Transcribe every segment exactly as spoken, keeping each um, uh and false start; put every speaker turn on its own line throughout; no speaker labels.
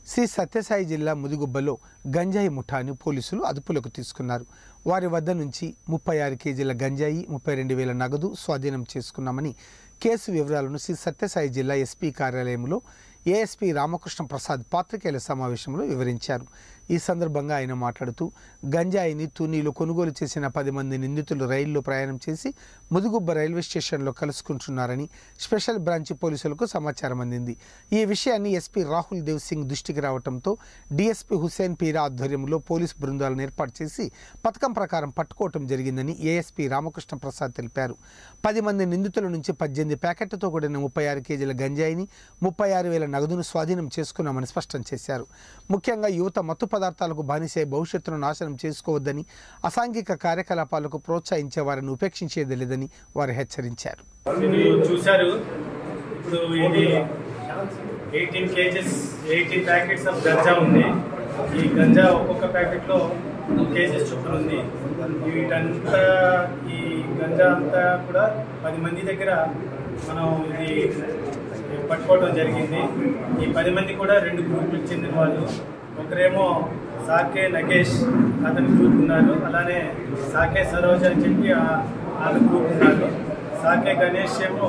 శ్రీ సత్యసాయి జిల్లా ముదిగుబ్బలో గంజాయి ముఠాను పోలీసులు అదుపులోకి తీసుకున్నారు. వారి వద్ద నుంచి ముప్పై ఆరు కేజీల గంజాయి, ముప్పై రెండు వేల నగదు స్వాధీనం చేసుకున్నామని కేసు వివరాలను శ్రీ సత్యసాయి జిల్లా ఎస్పీ కార్యాలయంలో ఏఎస్పీ రామకృష్ణ ప్రసాద్ పాత్రికేయుల సమావేశంలో వివరించారు. ఈ సందర్భంగా ఆయన మాట్లాడుతూ గంజాయిని తునీలో కొనుగోలు చేసిన పది మంది నిందితులు రైల్లో ప్రయాణం చేసి ముదిగుబ్బ రైల్వే స్టేషన్లో కలుసుకుంటున్నారని స్పెషల్ బ్రాంచ్ పోలీసులకు సమాచారం అందింది. ఈ విషయాన్ని ఎస్పీ రాహుల్ దేవ్ సింగ్ దృష్టికి రావడంతో డీఎస్పీ హుసేన్ పీరా ఆధ్వర్యంలో పోలీసు బృందాలను ఏర్పాటు చేసి పథకం ప్రకారం పట్టుకోవటం జరిగిందని ఏఎస్పీ రామకృష్ణ ప్రసాద్ తెలిపారు. పది మంది నిందితుల నుంచి పద్దెనిమిది ప్యాకెట్లతో కూడిన ముప్పై ఆరు కేజీల గంజాయిని, ముప్పై ఆరు వేల నగదును స్వాధీనం చేసుకున్నామని స్పష్టం చేశారు. ముఖ్యంగా యువత మత్తు పదార్థాలకు బానిసే భవిష్యత్తును నాశనం చేసుకోవద్దని, అసాంఘిక కార్యకలాపాలకు ప్రోత్సహించే వారిని ఉపేక్షించేది లేదని వారు హెచ్చరించారు.
చూశారు ఇప్పుడు ఇది eighteen cages eighteen packets of ganja ఉంది. ఈ గంజా ఒక్కొక్క ప్యాకెట్లో టూ కేజెస్ చొప్పున ఉంది. వీటంతా ఈ గంజా అంతా కూడా పది మంది దగ్గర మనం ఇది పట్టుకోవడం జరిగింది. ఈ పది మంది కూడా రెండు గ్రూపులకు చెందిన వాళ్ళు. ఒకరేమో సాకే నగేష్ అతని గ్రూప్ ఉన్నారు, అలానే సాకే సరోజ అని చెప్పి ఆమె గ్రూప్ ఉన్నారు. సాకే గణేష్ ఏమో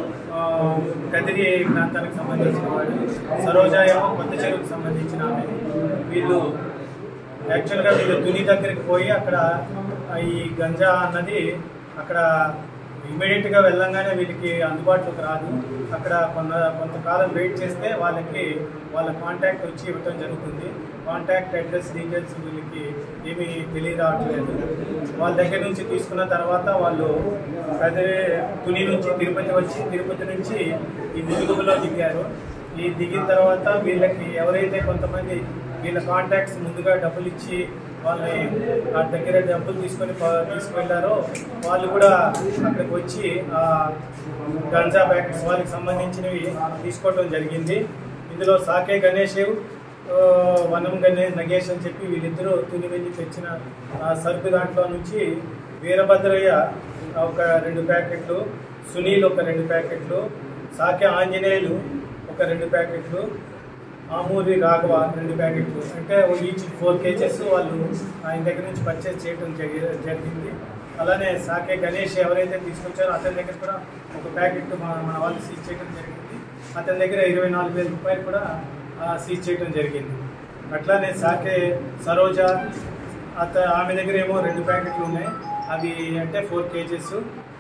కదిరి ప్రాంతానికి సంబంధించిన వాడు, సరోజ ఏమో కొత్త చెరువుకు సంబంధించిన ఆమె. వీళ్ళు యాక్చువల్గా వీళ్ళు తుని దగ్గరికి పోయి అక్కడ ఈ గంజా అన్నది అక్కడ ఇమీడియట్గా వెళ్ళంగానే వీళ్ళకి అందుబాటులోకి రాదు. అక్కడ కొంత కొంతకాలం వెయిట్ చేస్తే వాళ్ళకి వాళ్ళ కాంటాక్ట్ వచ్చి ఇవ్వటం జరుగుతుంది. కాంటాక్ట్ అడ్రస్ డీటెయిల్స్ వీళ్ళకి ఏమీ తెలియరావట్లేదు. వాళ్ళ దగ్గర నుంచి తీసుకున్న తర్వాత వాళ్ళు అదే తుని నుంచి తిరుపతి వచ్చి తిరుపతి నుంచి ఈ ముదిగుబ్బలో దిగారు. ఈ దిగిన తర్వాత వీళ్ళకి ఎవరైతే కొంతమంది వీళ్ళ కాంటాక్ట్స్ ముందుగా డబ్బులు ఇచ్చి వాళ్ళని ఆ దగ్గర డబ్బులు తీసుకొని తీసుకువెళ్ళారో వాళ్ళు కూడా అక్కడికి వచ్చి గంజా ప్యాకెట్స్ వాళ్ళకి సంబంధించినవి తీసుకోవడం జరిగింది. ఇందులో సాకే గణేష్, వనం గణేష్ నగేష్ అని చెప్పి వీళ్ళిద్దరూ తుని వెళ్ళి తెచ్చిన సరుకు దాంట్లో నుంచి వీరభద్రయ్య ఒక రెండు ప్యాకెట్లు, సునీల్ ఒక రెండు ప్యాకెట్లు, సాకే ఆంజనేయులు ఒక రెండు ప్యాకెట్లు, ఆమూరి రాఘవ రెండు ప్యాకెట్లు, అంటే ఈచ్ ఫోర్ కేజెస్ వాళ్ళు ఆయన దగ్గర నుంచి పర్చేజ్ చేయడం జరిగింది. అలానే సాకే గణేష్ ఎవరైతే తీసుకొచ్చారో అతని దగ్గర కూడా ఒక ప్యాకెట్ మన మన వాళ్ళు సీజ్ చేయడం జరిగింది. అతని దగ్గర ఇరవై నాలుగు వేల రూపాయలు కూడా సీజ్ చేయడం జరిగింది. అట్లానే సాకే సరోజ అత ఆమె దగ్గర ఏమో రెండు ప్యాకెట్లు ఉన్నాయి, అవి అంటే ఫోర్ కేజెస్.